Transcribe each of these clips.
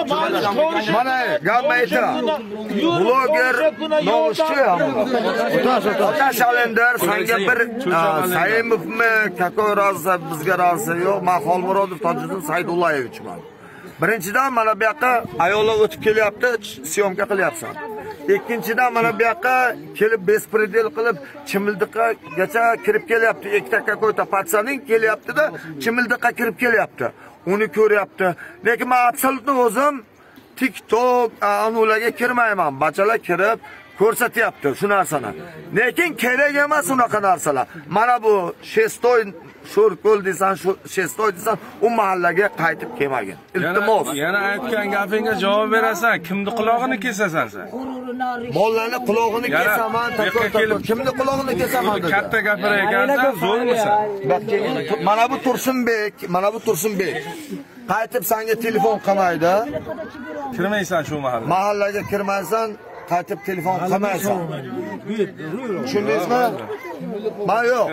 Mana Gammayta bloger nomushchi ham. Otash Alender senga bir Saymovmi, Kakoy rozi bizga rozi yo'q. Men Xolmurodov Tojiddin Saydullayevichman. Birinchidan mana bu yoqqa ayollar o'tib kelyapti, syomka qilyapsan. Ikkinchidan mana bu yoqqa kelib bespredel qilib Chimildiqgacha kirib kelyapti. Ikkita Kakoyta patsaning kelyapti-da, Chimildiqqa kirib kelyapti. Uni ko'ryapti. Lekin men absolutni o'zim TikTok anularga kirmayman. Bachalar kirib ko'rsatyapti shu narsani. Lekin kerak emas unaqa narsalar. Mana bu Shestoy Sho'rko'l desan, Shestoy desan, u mahallaga qaytib kelmagin. Iltimos. Yana aytgan gapingga javob berasan, kimni quloqini kesasan sen? Bolalarni quloqini kesaman, kimni quloqini kesaman dedi. Katta gapirayotgansan, zo'rmisan? Mana bu Tursunbek. Qaytib senga telefon qilmaydi. Kirmaysan shu mahallaga. Mahallaga kirmaysan, qaytib telefon qilmaysan. Tushundingizmi? Men yo'q.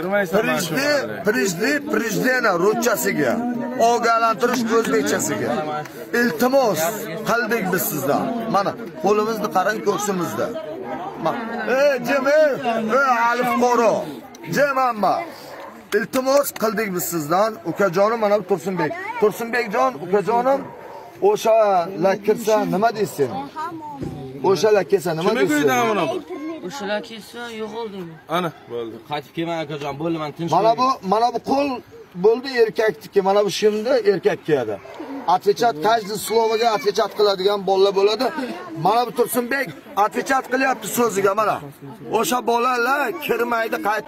Prezident ruchasiga, ogohlantirish o'zbekchasiga. Iltimos qildik biz sizdan. Mana qo'limizni qarang, ko'ksimizda. Jim, Alif Qoro. Jim amma. Iltimos qildik biz sizdan. Ukajonim mana bu Tursunbek. Tursunbekjon, ukajonim, o'sha lakirsa nima deysiz? O'sha lakirsa nima deysiz? Kimga ko'ydan buni? O'shalar kelsa yo'qoldingmi? Ana, bo'ldi. Qaytib kelmang akajon, bo'ldi, men tinch. Mana bu qo'l bo'ldi erkakniki, mana bu shimni erkak kiyadi. Отвечать каждый словоga отвечать qiladigan bolalar bo'ladi. Mana bu Tursunbek отвечать qilyapti so'ziga mana. O'sha bolalar kirmaydi,